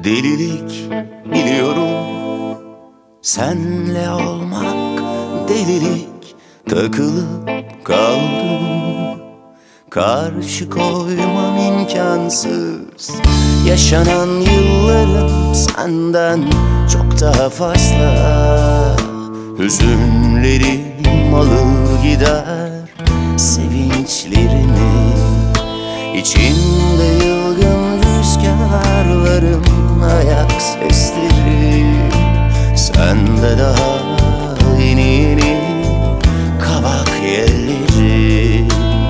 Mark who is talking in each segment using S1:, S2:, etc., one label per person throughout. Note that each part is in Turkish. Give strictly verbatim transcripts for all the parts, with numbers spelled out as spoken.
S1: delilik biliyorum. Senle olmak delilik, takılıp kaldım. Karşı koymam imkansız. Yaşanan yıllarım senden çok daha fazla. Hüzünlerim alır gider sevinçlerimi. İçimde yılgın rüzgarların ayak sesleri. Sende daha yeni yeni kavak yelleri.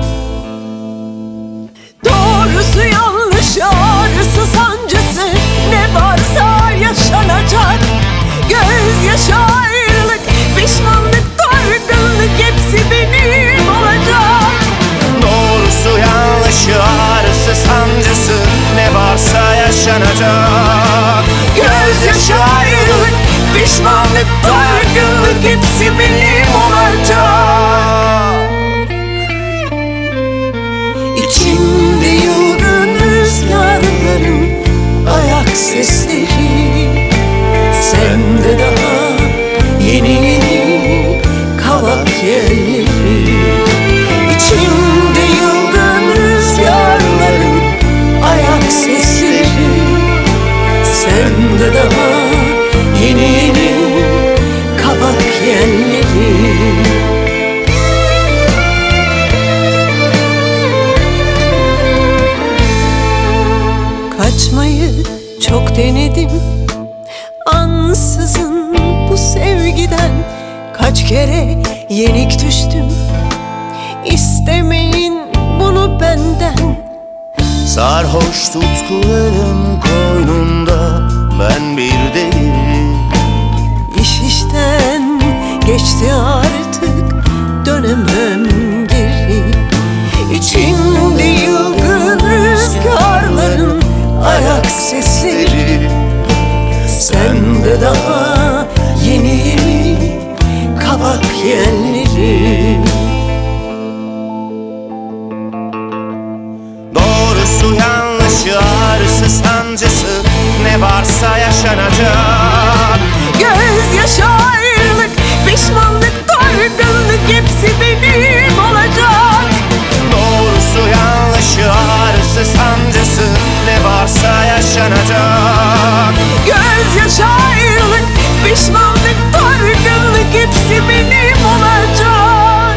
S2: Doğrusu yanlışı, ağrısı sancısı ne varsa yaşanacak. Gözyaşı, ayrılık, pişmanlık, dargınlık hepsi benim olacak.
S1: Doğrusu yanlışı, ağrısı sancısı ne varsa yaşanacak. Gözyaşı, ayrılık, pişmanlık, dargınlık hepsi benim olacak.
S2: İçimde yılgın rüzgarların ayak sesleri. Sende daha yeni yeni kavak yelleri. İçimde yılgın rüzgarların ayak sesleri. Sende daha yeni yeni kavak yelleri. Kaçmayı çok denedim, ansızın bu sevgiden. Kaç kere yenik düştüm, istemeyin bunu benden.
S1: Sarhoş tutkularım koynunda ben bir deli.
S2: İş işten geçti artık, dönemem geri. İçimde yılgın rüzgarların ayak sesleri. Sende daha yeni yeni kavak yelleri.
S1: Doğrusu yanlışı, ağrısı sancısı ne varsa yaşanacak.
S2: Gözyaşı, ayrılık, pişmanlık, dargınlık hepsi benim olacak.
S1: Doğrusu yanlışı, ağrısı sancısı ne varsa yaşanacak.
S2: Gözyaşı, ayrılık, pişmanlık, dargınlık hepsi benim olacak.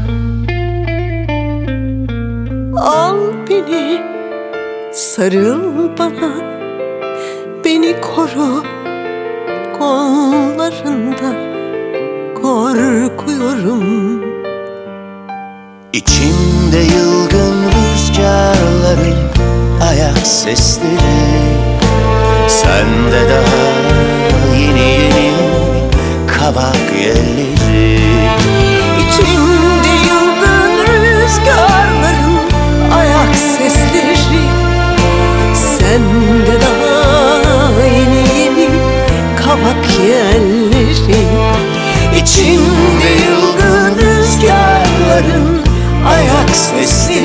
S2: Al beni, sarıl bana, beni koru kollarında, korkuyorum.
S1: İçimde yılgın rüzgarların ayak sesleri. Sende daha yeni yeni kavak yelleri.
S2: İçimde yılgın rüzgarların ayak sesleri. Sende daha yeni yeni kavak yelleri. İçimde yılgın rüzgarların ayak sesleri.